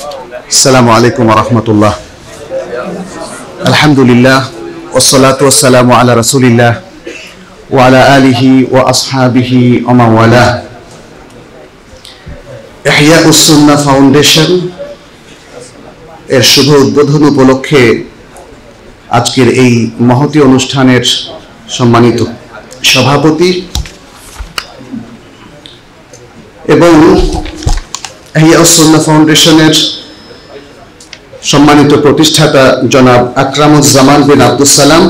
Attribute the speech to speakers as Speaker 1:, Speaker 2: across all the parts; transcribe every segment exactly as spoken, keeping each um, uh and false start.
Speaker 1: আসসালামু আলাইকুম ওয়া রাহমাতুল্লাহ। আলহামদুলিল্লাহ ওয়াসসালাতু ওয়াসসালামু আলা রাসূলিল্লাহ ওয়া আলা আলিহি ওয়া আসহাবিহি ওয়া মান ওয়ালা। ইহইয়াউস সুন্নাহ ফাউন্ডেশন এর শুভ উদ্বোধন উপলক্ষে আজকের এই মহতী অনুষ্ঠানের সম্মানিত সভাপতি এবং ইহইয়াউস সুন্নাহ ফাউন্ডেশনের সম্মানিত প্রতিষ্ঠাতা জনাব আকরামুজ্জামান বিন আব্দুস সালাম,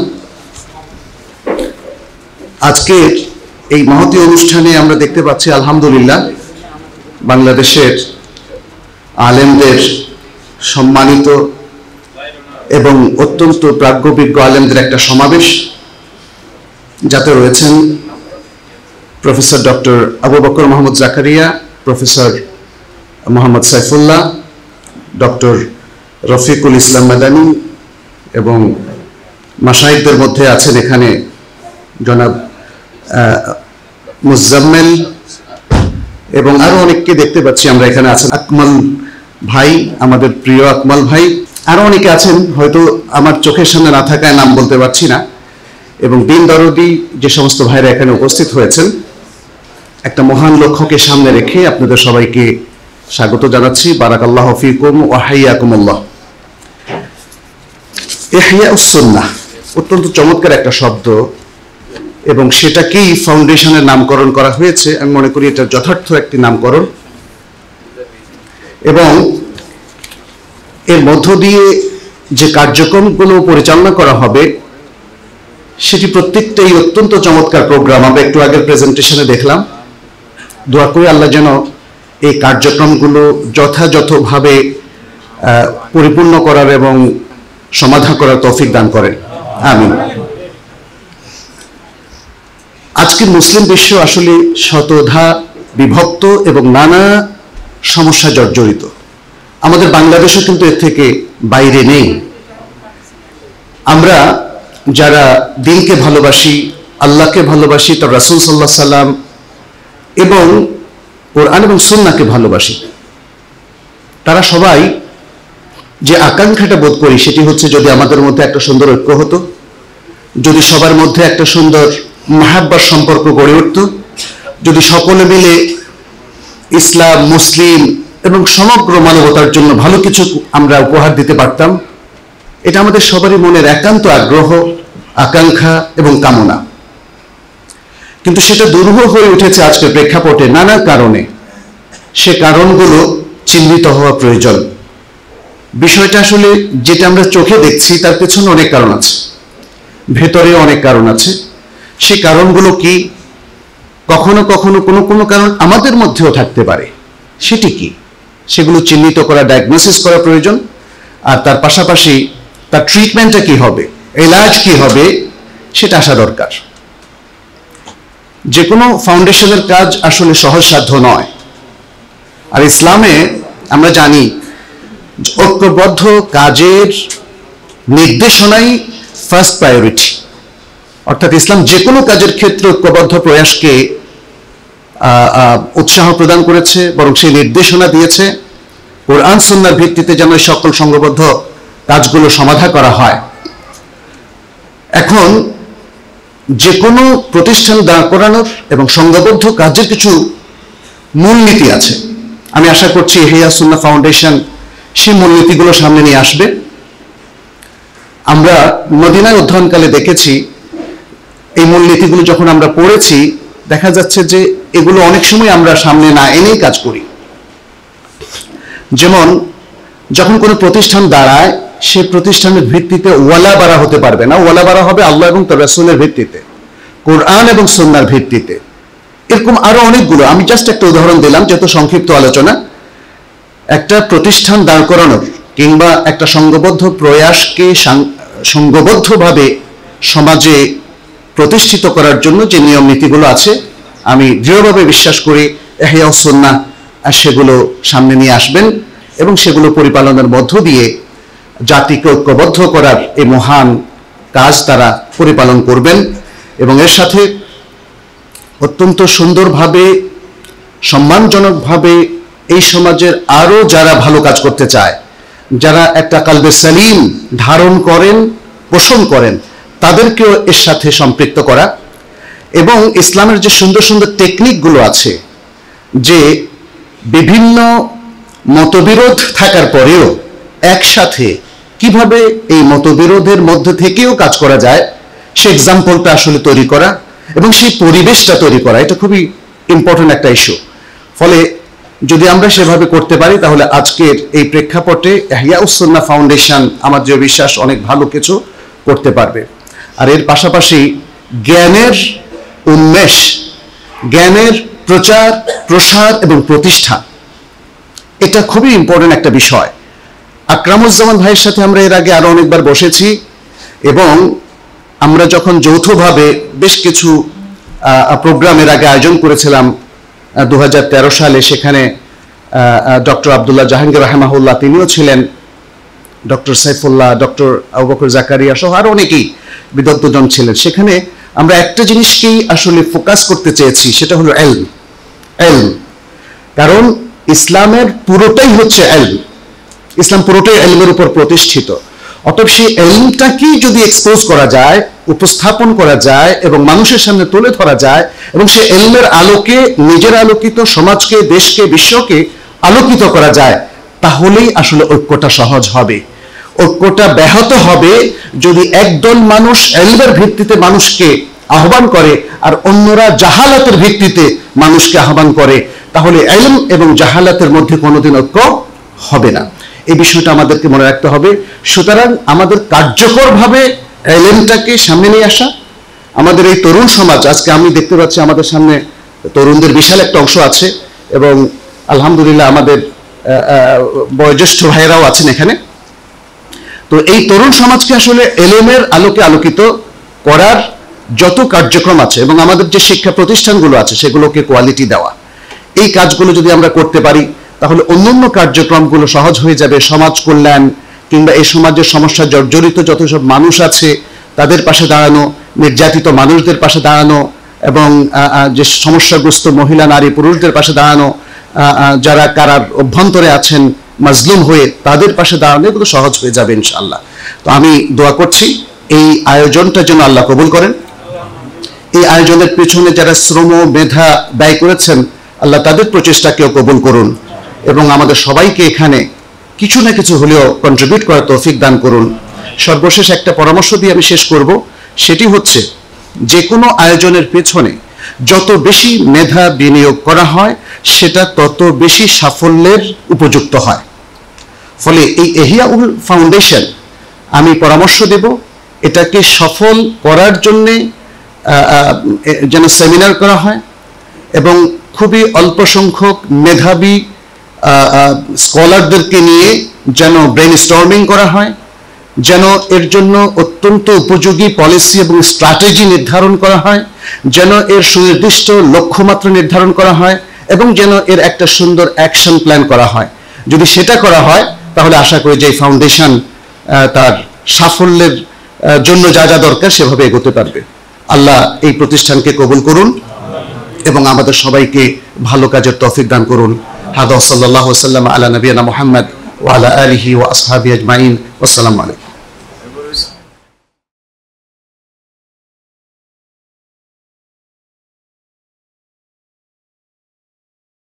Speaker 1: আজকের এই মহতী অনুষ্ঠানে আমরা দেখতে পাচ্ছি আলহামদুলিল্লাহ বাংলাদেশের আলেমদের সম্মানিত এবং অত্যন্ত প্রাজ্ঞবিজ্ঞ আলেমদের একটা সমাবেশ, যাতে রয়েছেন professor doctor Abu Bakar Mohammad Zakaria, professor Mohammad Saifullah, doctor Rafiqul Islam Madani এবং মাশায়েখদের মধ্যে আছেন এখানে জনাব মুজাম্মেল এবং আরো অনেককে দেখতে পাচ্ছি আমরা এখানে। আছেন আকমল ভাই, আমাদের প্রিয় আকমল ভাই, আরো অনেকে আছেন হয়তো আমার চোখের সামনে না থাকায় নাম বলতে পারছি না, এবং দিন দরদি যে সমস্ত ভাইরা এখানে উপস্থিত হয়েছেন। একটা মহান লক্ষ্যকে সামনে রেখে আপনাদের সবাইকে স্বাগত জানাচ্ছি। বারাকাল্লাহু ফিকুম ওয়া হাইয়াকুমুল্লাহ। ইহইয়াউস সুন্নাহ অত্যন্ত চমৎকার একটা শব্দ এবং সেটাকেই ফাউন্ডেশনের নামকরণ করা হয়েছে। আমি মনে করি এটা যথার্থ একটি নামকরণ এবং এর মধ্য দিয়ে যে কার্যক্রমগুলো পরিচালনা করা হবে সেটি প্রত্যেকটাই অত্যন্ত চমৎকার প্রোগ্রাম। আমরা একটু আগের প্রেজেন্টেশনে দেখলাম। দোয়া করি আল্লাহ যেন এই কার্যক্রমগুলো যথাযথভাবে পরিপূর্ণ করার এবং সমাধান করার তৌফিক দান করেন, আমিন। আজকের মুসলিম বিশ্ব আসলে শতধা বিভক্ত এবং নানা সমস্যা জর্জরিত। আমাদের বাংলাদেশও কিন্তু এর থেকে বাইরে নেই। আমরা যারা দিনকে ভালোবাসি, আল্লাহকে ভালোবাসি, তার রাসূল সাল্লাল্লাহু আলাইহি সাল্লাম এবং কোরআন এবং সুন্নাহকে ভালোবাসি, তারা সবাই যে আকাঙ্ক্ষাটা বোধ করি সেটি হচ্ছে যদি আমাদের মধ্যে একটা সুন্দর ঐক্য হতো, যদি সবার মধ্যে একটা সুন্দর মাহাব্বার সম্পর্ক গড়ে উঠত, যদি সকলে মিলে ইসলাম, মুসলিম এবং সমগ্র মানবতার জন্য ভালো কিছু আমরা উপহার দিতে পারতাম। এটা আমাদের সবারই মনের একান্ত আগ্রহ, আকাঙ্ক্ষা এবং কামনা। কিন্তু সেটা দুরূহ হয়ে উঠেছে আজকের প্রেক্ষাপটে নানা কারণে। সে কারণগুলো চিহ্নিত হওয়া প্রয়োজন। বিষয়টা আসলে যেটা আমরা চোখে দেখছি তার পেছনে অনেক কারণ আছে, ভেতরে অনেক কারণ আছে। সে কারণগুলো কি? কখনো কখনো কোনো কোনো কারণ আমাদের মধ্যেও থাকতে পারে। সেটি কি? সেগুলো চিহ্নিত করা, ডায়াগনোসিস করা প্রয়োজন। আর তার পাশাপাশি তার ট্রিটমেন্টটা কি হবে, এলাজ কি হবে, সেটা আসা দরকার। যে কোনো ফাউন্ডেশনের কাজ আসলে সহজসাধ্য নয়। আর ইসলামে আমরা জানি ঐক্যবদ্ধ কাজের নির্দেশনাই ফার্স্ট প্রায়োরিটি। অর্থাৎ ইসলাম যে কোনো কাজের ক্ষেত্রে ঐক্যবদ্ধ প্রয়াসকে উৎসাহ প্রদান করেছে, বরং সেই নির্দেশনা দিয়েছে কোরআন সুন্নাহর ভিত্তিতে যেন সকল সংঘবদ্ধ কাজগুলো সমাধা করা হয়। এখন যে কোনো প্রতিষ্ঠান দাঁড় করানোর এবং সংঘবদ্ধ কাজের কিছু মূলনীতি আছে। আমি আশা করছি ইহইয়াউস সুন্নাহ ফাউন্ডেশন সেই মূলনীতিগুলো সামনে নিয়ে আসবে। আমরা মদিনায় অধ্যয়নকালে দেখেছি এই মূলনীতিগুলো যখন আমরা পড়েছি, দেখা যাচ্ছে যে এগুলো অনেক সময় আমরা সামনে না এনেই কাজ করি। যেমন যখন কোনো প্রতিষ্ঠান দাঁড়ায়, সে প্রতিষ্ঠানের ভিত্তিতে ওয়ালা বাড়া হতে পারবে না। ওয়ালা বাড়া হবে আল্লাহ এবং তার রাসূলের ভিত্তিতে, কোরআন এবং সুন্নাহর ভিত্তিতে। এরকম আরো অনেকগুলো, আমি জাস্ট একটা উদাহরণ দিলাম যেহেতু সংক্ষিপ্ত আলোচনা। একটা প্রতিষ্ঠান দাঁড় করানোর কিংবা একটা সংঘবদ্ধ প্রয়াসকে সংঘবদ্ধভাবে সমাজে প্রতিষ্ঠিত করার জন্য যে নিয়ম নীতিগুলো আছে, আমি দৃঢ়ভাবে বিশ্বাস করি ইহইয়াউস সুন্নাহ সেগুলো সামনে নিয়ে আসবেন এবং সেগুলো পরিপালনের মধ্য দিয়ে জাতিকে ঐক্যবদ্ধ করার এই মহান কাজ তারা পরিপালন করবেন। এবং এর সাথে অত্যন্ত সুন্দরভাবে সম্মানজনকভাবে এই সমাজের আরো যারা ভালো কাজ করতে চায়, যারা একটা কালবে সালিম ধারণ করেন, পোষণ করেন, তাদেরকেও এর সাথে সম্পৃক্ত করা। এবং ইসলামের যে সুন্দর সুন্দর টেকনিকগুলো আছে, যে বিভিন্ন মতবিরোধ থাকার পরেও একসাথে কিভাবে এই মতবিরোধের মধ্যে থেকেও কাজ করা যায়, সে এক্সাম্পলটা আসলে তৈরি করা এবং সেই পরিবেশটা তৈরি করা, এটা খুবই ইম্পর্টেন্ট একটা ইস্যু। ফলে যদি আমরা সেভাবে করতে পারি, তাহলে আজকের এই প্রেক্ষাপটে ইহইয়াউস সুন্নাহ ফাউন্ডেশন আমার যে বিশ্বাস অনেক ভালো কিছু করতে পারবে। আর এর পাশাপাশি জ্ঞানের উন্মেষ, জ্ঞানের প্রচার, প্রসার এবং প্রতিষ্ঠা, এটা খুবই ইম্পর্টেন্ট একটা বিষয়। আকরামুজ্জামান ভাইয়ের সাথে আমরা এর আগে আরো অনেকবার বসেছি এবং আমরা যখন যৌথভাবে বেশ কিছু প্রোগ্রামের আগে আয়োজন করেছিলাম দু হাজার তেরো সালে, সেখানে ডক্টর আবদুল্লাহ জাহাঙ্গীর রাহমাহুল্লাহ তিনিও ছিলেন, ডক্টর সাইফুল্লাহ, ডক্টর আবু বকর জাকারিয়া সহ আরো অনেকেই বিদগ্ধজন ছিলেন। সেখানে আমরা একটা জিনিসকেই আসলে ফোকাস করতে চেয়েছি, সেটা হলো ইলম। ইলম, কারণ ইসলামের পুরোটাই হচ্ছে ইলম, ইসলাম পুরোটাই ইলমের উপর প্রতিষ্ঠিত। অতএব সেই ইলমটাকেই যদি এক্সপোজ করা যায়, উপস্থাপন করা যায় এবং মানুষের সামনে তুলে ধরা যায় এবং সেই ইলমের আলোকে নিজের আলোকিত সমাজকে, দেশকে, বিশ্বকে আলোকিত করা যায়, তাহলেই আসলে ঐক্যটা সহজ হবে। ঐক্যটা ব্যাহত হবে যদি একদল মানুষ ইলমের ভিত্তিতে মানুষকে আহ্বান করে আর অন্যরা জাহালাতের ভিত্তিতে মানুষকে আহ্বান করে, তাহলে ইলম এবং জাহালাতের মধ্যে কোনোদিন ঐক্য হবে না। এই বিষয়টা আমাদেরকে মনে রাখতে হবে। সুতরাং আমাদের কার্যকরভাবে ইলমটাকে সামনে নিয়ে আসা, আমাদের এই তরুণ সমাজ, আজকে আমি দেখতে পাচ্ছি আমাদের সামনে তরুণদের বিশাল একটা অংশ আছে এবং আলহামদুলিল্লাহ আমাদের বয়োজ্যেষ্ঠ ভাইয়েরাও আছেন এখানে। তো এই তরুণ সমাজকে আসলে ইলমের আলোকে আলোকিত করার যত কার্যক্রম আছে এবং আমাদের যে শিক্ষা প্রতিষ্ঠানগুলো আছে সেগুলোকে কোয়ালিটি দেওয়া, এই কাজগুলো যদি আমরা করতে পারি, তাহলে অন্যান্য কার্যক্রমগুলো সহজ হয়ে যাবে। সমাজ কল্যাণ কিংবা এই সমাজের সমস্যা জর্জরিত যত সব মানুষ আছে তাদের পাশে দাঁড়ানো, নির্যাতিত মানুষদের পাশে দাঁড়ানো এবং যে সমস্যাগ্রস্ত মহিলা, নারী, পুরুষদের পাশে দাঁড়ানো, যারা কারার অভ্যন্তরে আছেন মাজলুম হয়ে, তাদের পাশে দাঁড়ানো, এগুলো সহজ হয়ে যাবে ইনশাআল্লাহ। তো আমি দোয়া করছি এই আয়োজনটা যেন আল্লাহ কবুল করেন। এই আয়োজনের পেছনে যারা শ্রম মেধা ব্যয় করেছেন, আল্লাহ তাদের প্রচেষ্টাকেও কবুল করুন এবং আমাদের সবাইকে এখানে কিছু না কিছু হলেও কন্ট্রিবিউট করার তৌফিক দান করুন। সর্বশেষ একটা পরামর্শ দিয়ে আমি শেষ করব, সেটি হচ্ছে যে কোনো আয়োজনের পেছনে যত বেশি মেধা বিনিয়োগ করা হয় সেটা তত বেশি সাফল্যের উপযুক্ত হয়। ফলে এই ইহইয়াউল ফাউন্ডেশন, আমি পরামর্শ দেব এটাকে সফল করার জন্যে যেন সেমিনার করা হয় এবং খুবই অল্প সংখ্যক মেধাবী স্কলারদেরকে নিয়ে যেন ব্রেন স্টর্মিং করা হয়, যেন এর জন্য অত্যন্ত উপযোগী পলিসি এবং স্ট্র্যাটেজি নির্ধারণ করা হয়, যেন এর সুনির্দিষ্ট লক্ষ্যমাত্রা নির্ধারণ করা হয় এবং যেন এর একটা সুন্দর অ্যাকশন প্ল্যান করা হয়। যদি সেটা করা হয় তাহলে আশা করি যে ফাউন্ডেশন তার সাফল্যের জন্য যা যা দরকার সেভাবে এগোতে পারবে। আল্লাহ এই প্রতিষ্ঠানকে কবুল করুন এবং আমাদের সবাইকে ভালো কাজের তৌফিক দান করুন। হাদা সাল্লাল্লাহু আলাইহি ওয়াসাল্লাম আলা নবিয়ানা মুহাম্মদ ওয়া আলা আলিহি ওয়া আসহাবিহি আজমাইন। আসসালামু আলাইকুম।